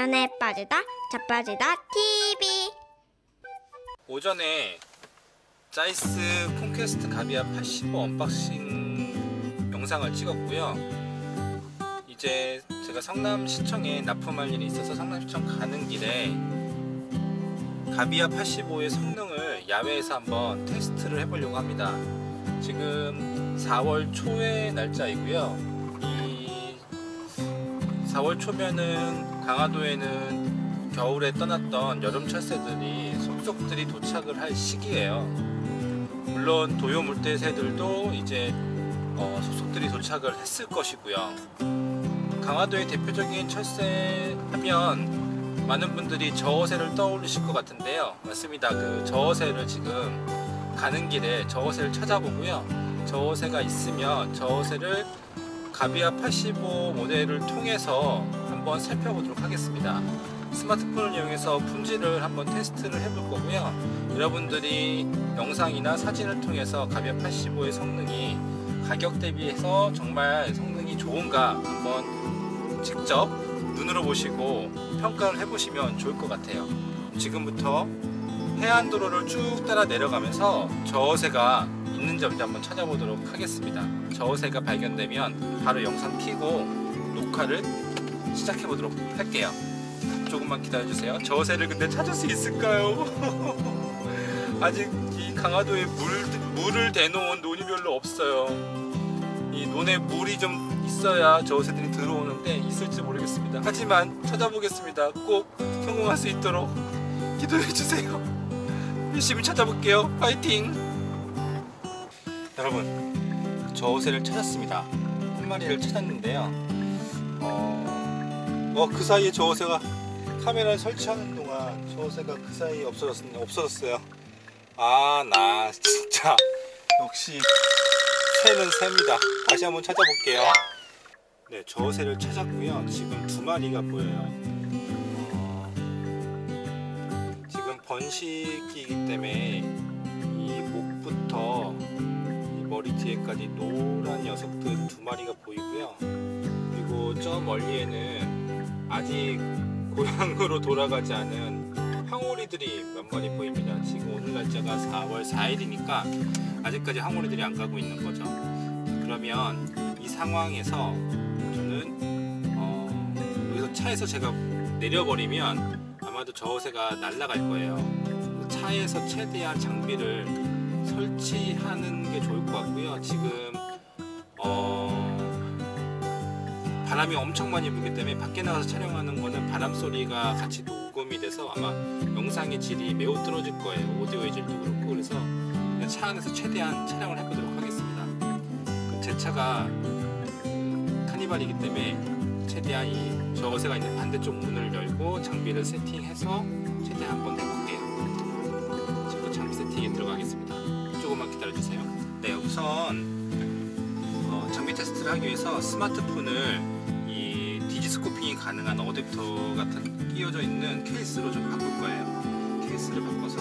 자연에 빠지다 자빠지다 TV. 오전에 자이스 콘퀘스트 가비아 85 언박싱 영상을 찍었고요. 이제 제가 성남시청에 납품할 일이 있어서 성남시청 가는 길에 가비아 85의 성능을 야외에서 한번 테스트를 해보려고 합니다. 지금 4월 초의 날짜이고요. 이 4월 초면은 강화도에는 겨울에 떠났던 여름 철새들이 속속들이 도착을 할 시기예요. 물론 도요 물대새들도 이제 속속들이 도착을 했을 것이고요. 강화도의 대표적인 철새 하면 많은 분들이 저어새를 떠올리실 것 같은데요. 맞습니다. 그 저어새를 지금 가는 길에 저어새를 찾아보고요. 저어새가 있으면 저어새를 가비아 85 모델을 통해서 한번 살펴보도록 하겠습니다. 스마트폰을 이용해서 품질을 한번 테스트를 해볼 거고요. 여러분들이 영상이나 사진을 통해서 가비아 85의 성능이 가격 대비해서 정말 성능이 좋은가 한번 직접 눈으로 보시고 평가를 해보시면 좋을 것 같아요. 지금부터 해안도로를 쭉 따라 내려가면서 저어새가 있는지 없는지 한번 찾아보도록 하겠습니다. 저어새가 발견되면 바로 영상 켜고 녹화를 시작해 보도록 할게요. 조금만 기다려주세요. 저어새를 근데 찾을 수 있을까요? 아직 이 강화도에 물을 대놓은 논이 별로 없어요. 이 논에 물이 좀 있어야 저어새들이 들어오는데 있을지 모르겠습니다. 하지만 찾아보겠습니다. 꼭 성공할 수 있도록 기도해주세요. 열심히 찾아볼게요. 파이팅! 여러분, 저어새를 찾았습니다. 한 마리를 찾았는데요. 그 사이에 저어새가 카메라를 설치하는 동안 저어새가 그 사이에 없어졌어요. 나 진짜 역시 새는 새입니다. 다시 한번 찾아볼게요. 네, 저어새를 찾았고요. 지금 두 마리가 보여요. 지금 번식기이기 때문에 이 목부터 이 머리 뒤에까지 노란 녀석들 두 마리가 보이고요. 그리고 저 멀리에는 아직 고향으로 돌아가지 않은 황오리들이 몇 마리 보입니다. 지금 오늘 날짜가 4월 4일이니까 아직까지 황오리들이 안 가고 있는 거죠. 그러면 이 상황에서 저는 여기서 차에서 제가 내려버리면 아마도 저어새가 날아갈 거예요. 차에서 최대한 장비를 설치하는 게 좋을 것 같고요. 지금 바람이 엄청 많이 불기 때문에 밖에 나가서 촬영하는 거는 바람 소리가 같이 녹음이 돼서 아마 영상의 질이 매우 떨어질 거예요. 오디오의 질도 그렇고. 그래서 그냥 차 안에서 최대한 촬영을 해보도록 하겠습니다. 제 차가 카니발이기 때문에 최대한 이 저어새가 있는 반대쪽 문을 열고 장비를 세팅해서 최대한 한번 해볼게요. 지금 장비 세팅에 들어가겠습니다. 조금만 기다려주세요. 네, 우선 장비 테스트를 하기 위해서 스마트폰을 이 디지스코핑이 가능한 어댑터 같은 끼워져 있는 케이스로 좀 바꿀 거예요. 케이스를 바꿔서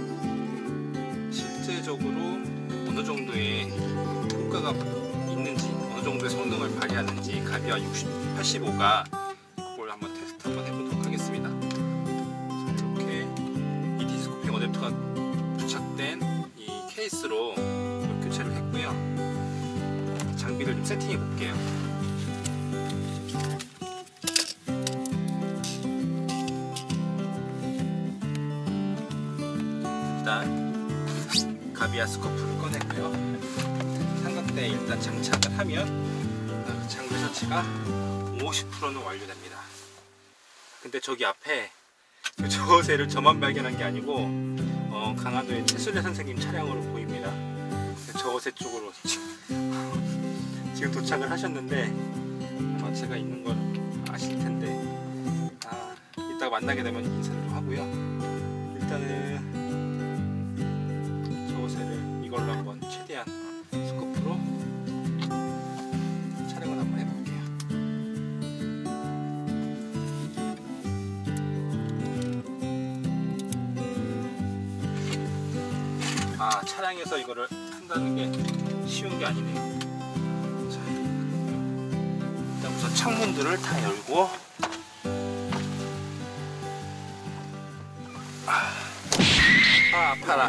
실제적으로 어느 정도의 효과가 있는지, 어느 정도의 성능을 발휘하는지 가비아 85가 그걸 한번 테스트 한번 해보도록 하겠습니다. 이렇게 이 디지스코핑 어댑터가 부착된 이 케이스로 교체를 했고요. 장비를 좀 세팅해 볼게요. 일단 가비아 스코프를 꺼냈고요. 삼각대에 일단 장착을 하면 장비 설치가 50%는 완료됩니다. 근데 저기 앞에 그 저어새를 저만 발견한 게 아니고 강화도의 최순례 선생님 차량으로 보입니다. 저어새 쪽으로 지금 도착을 하셨는데 아마 제가 있는 걸 아실 텐데 이따가 만나게 되면 인사를 좀 하고요. 일단은 저어새를 이걸로 한번 최대한 스코프로 촬영을 한번 해볼게요. 차량에서 이거를 한다는 게 쉬운 게 아니네요. 우선 창문들을 다 열고 아파라.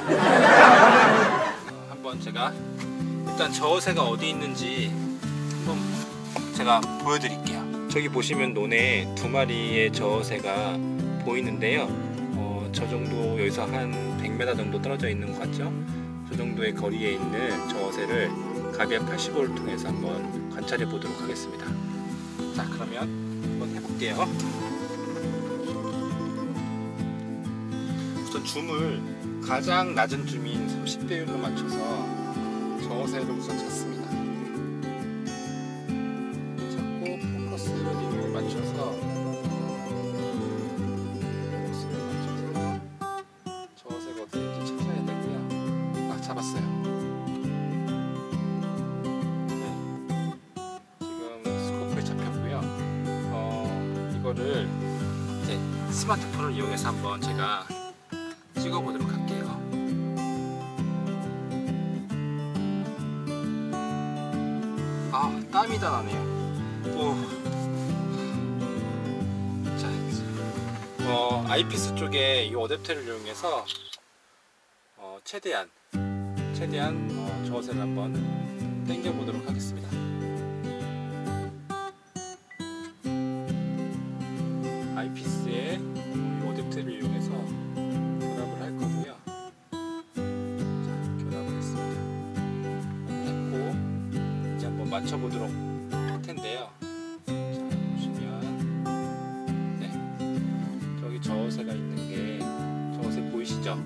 한번 제가 일단 저어새가 어디 있는지 한번 제가 보여드릴게요. 저기 보시면 논에 2마리의 저어새가 보이는데요. 저 정도 여기서 한 100m 정도 떨어져 있는 것 같죠? 저 정도의 거리에 있는 저어새를 가비아 85를 통해서 한번 관찰해 보도록 하겠습니다. 자, 그러면 한번 해볼게요. 우선 줌을 가장 낮은 줌인 30배율로 맞춰서 저어새를 우선 찾습니다. 찾고 포커스 링을 맞춰서 저어새가 어디 있는지 찾아야 되고요. 아, 잡았어요. 네. 지금 스코프에 잡혔고요. 이거를 이제 스마트폰을 이용해서 한번 제가 찍어보도록 할게요. 아, 땀이 다 나네요. 오. 자, 아이피스 쪽에 이 어댑터를 이용해서 최대한 저어새를 한번 당겨 보도록 하겠습니다. 아이피스에 이 어댑터를 이용해서 결합을 할 거고요. 자, 결합을 했습니다. 했고 이제 한번 맞춰보도록 할 텐데요. 자, 보시면 네, 저기 저어새가 있는 게 저어새 보이시죠?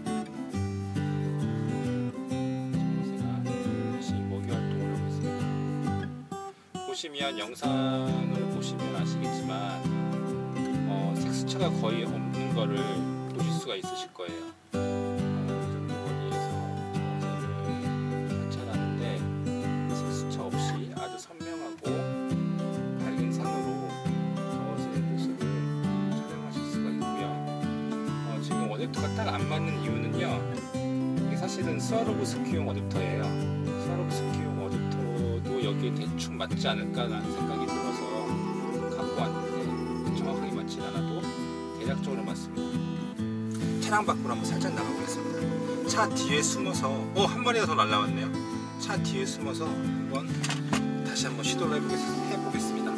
저어새가 다시 먹이 활동을 하고 있습니다. 보시면 영상을 보시면 아시겠지만 색수차가 거의 없는 거를 보실 수가 있으실 거예요. 이 정도 거리에서 저어새를 관찰하는데 색수차 없이 아주 선명하고 밝은 상으로 저어새의 모습을 촬영하실 수가 있고요. 지금 어댑터가 딱 안 맞는 이유는요, 이게 사실은 스와로브스키용 어댑터예요. 스와로브스키용 어댑터도 여기에 대충 맞지 않을까라는 생각이 들어서 갖고 왔는데 정확하게 맞진 않아도 대략적으로 맞습니다. 차량 밖으로 한번 살짝 나가보겠습니다. 차 뒤에 숨어서 한 마리가 더 날라왔네요. 차 뒤에 숨어서 다시 한번 시도를 해보겠습니다.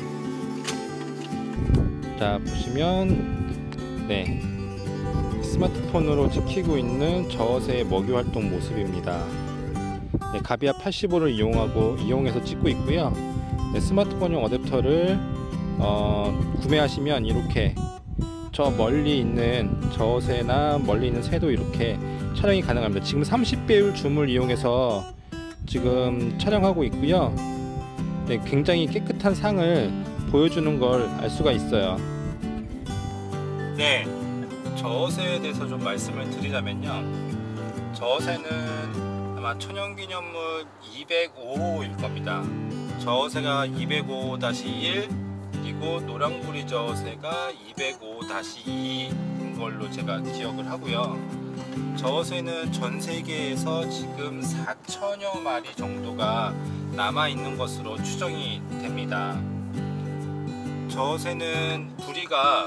자, 보시면 네, 스마트폰으로 찍히고 있는 저어새의 먹이 활동 모습입니다. 네, 가비아 85를 이용해서 찍고 있고요. 네, 스마트폰용 어댑터를 구매하시면 이렇게 저 멀리 있는 저어새나 멀리 있는 새도 이렇게 촬영이 가능합니다. 지금 30배율 줌을 이용해서 지금 촬영하고 있고요. 네, 굉장히 깨끗한 상을 보여주는 걸 알 수가 있어요. 네, 저어새에 대해서 좀 말씀을 드리자면요, 저어새는 아마 천연기념물 205호일 겁니다. 저어새가 205-1, 그리고 노랑부리 저어새가 205-2인 걸로 제가 기억을 하고요. 저어새는 전 세계에서 지금 4천여 마리 정도가 남아있는 것으로 추정이 됩니다. 저어새는 부리가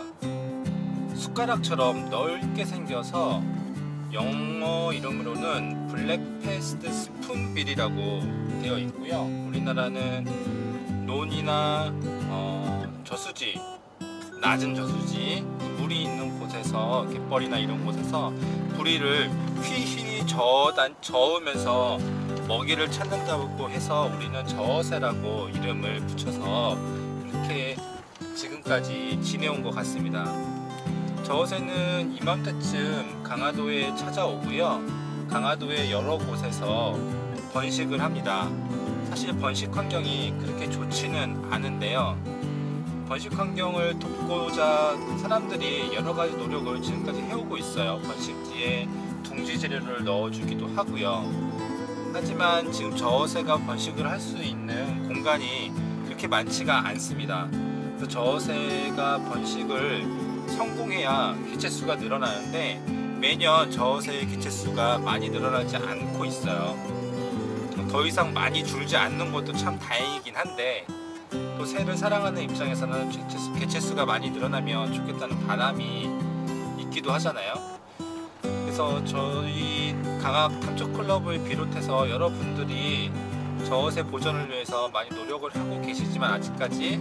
숟가락처럼 넓게 생겨서 영어 이름으로는 블랙패스트 스푼빌이라고 되어 있고요. 우리나라는 논이나 저수지, 낮은 저수지, 물이 있는 곳에서, 갯벌이나 이런 곳에서 부리를 휘휘 저으면서 먹이를 찾는다고 해서 우리는 저어새라고 이름을 붙여서 이렇게 지금까지 지내온 것 같습니다. 저어새는 이맘때쯤 강화도에 찾아오고요, 강화도의 여러 곳에서 번식을 합니다. 사실 번식 환경이 그렇게 좋지는 않은데요, 번식 환경을 돕고자 사람들이 여러 가지 노력을 지금까지 해오고 있어요. 번식 뒤에 둥지 재료를 넣어주기도 하고요. 하지만 지금 저어새가 번식을 할 수 있는 공간이 그렇게 많지가 않습니다. 그래서 저어새가 번식을 성공해야 개체수가 늘어나는데 매년 저어새의 개체수가 많이 늘어나지 않고 있어요. 더 이상 많이 줄지 않는 것도 참 다행이긴 한데, 또 새를 사랑하는 입장에서는 개체수가 많이 늘어나면 좋겠다는 바람이 있기도 하잖아요. 그래서 그래서 저희 강학 탐척클럽을 비롯해서 여러분들이 저어새 보존을 위해서 많이 노력을 하고 계시지만 아직까지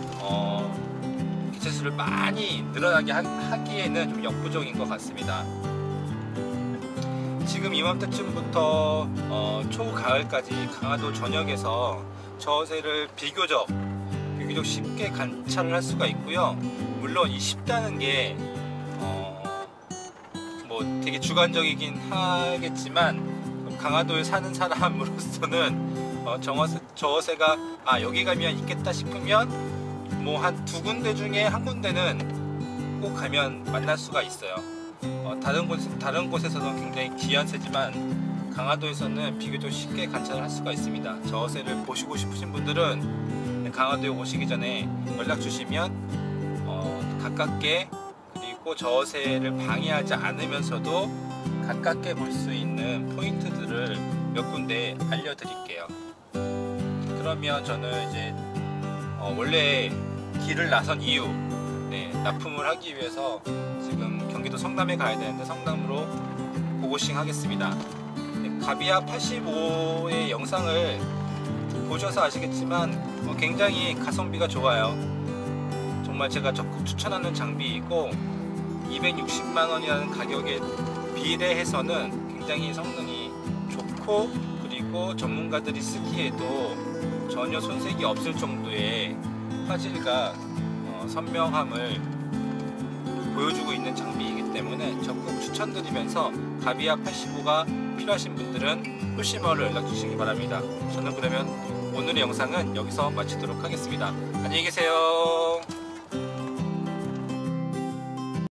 개체수를 많이 늘어나게 하기에는 좀 역부족인 것 같습니다. 지금 이맘때쯤부터 초가을까지 강화도 전역에서 저어새를 비교적 쉽게 관찰을 할 수가 있고요. 물론 이 쉽다는 게 뭐 되게 주관적이긴 하겠지만 강화도에 사는 사람으로서는 저어새가 여기 가면 있겠다 싶으면 뭐 한 두 군데 중에 한 군데는 꼭 가면 만날 수가 있어요. 다른 곳에서는 굉장히 귀한 새지만 강화도에서는 비교적 쉽게 관찰을 할 수가 있습니다. 저어새를 보시고 싶으신 분들은 강화도에 오시기 전에 연락 주시면 가깝게, 그리고 저어새를 방해하지 않으면서도 가깝게 볼 수 있는 포인트들을 몇 군데 알려드릴게요. 그러면 저는 이제 원래 길을 나선 이유, 납품을 하기 위해서 지금 경기도 성남에 가야 되는데 성남으로 고고싱 하겠습니다. 가비아 85의 영상을 보셔서 아시겠지만 굉장히 가성비가 좋아요. 정말 제가 적극 추천하는 장비이고 260만원이라는 가격에 비례해서는 굉장히 성능이 좋고, 그리고 전문가들이 쓰기에도 전혀 손색이 없을 정도의 화질과 선명함을 보여주고 있는 장비이기 때문에 적극 추천드리면서 가비아 85가 필요하신 분들은 홀씨마을로 연락 주시기 바랍니다. 저는 그러면 오늘의 영상은 여기서 마치도록 하겠습니다. 안녕히 계세요.